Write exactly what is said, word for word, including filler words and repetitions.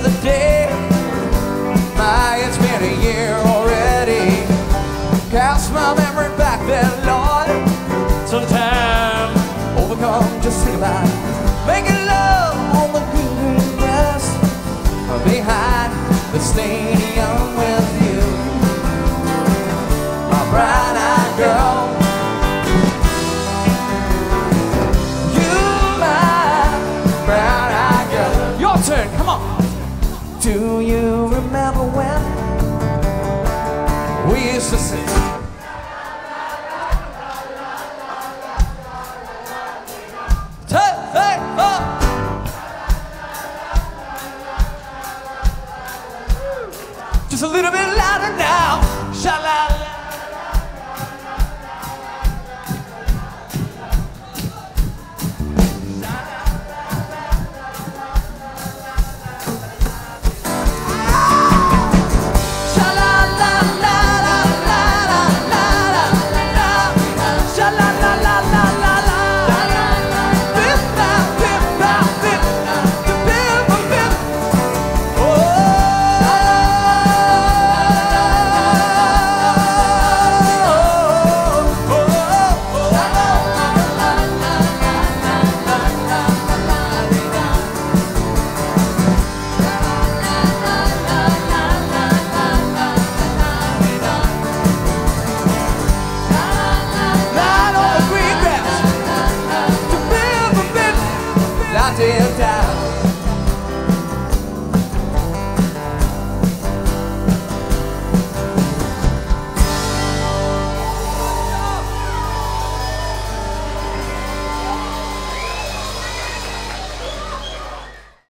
another day. My, it's been a year already. Cast my memory back then, Lord. Sometime overcome, just think about it. Making love on the green, green grass behind the stadium with you, my bright-eyed girl. You, my brown-eyed girl. Your turn, come on. Do you remember when we used to sing? Hey, hey, oh. Just a little bit louder now.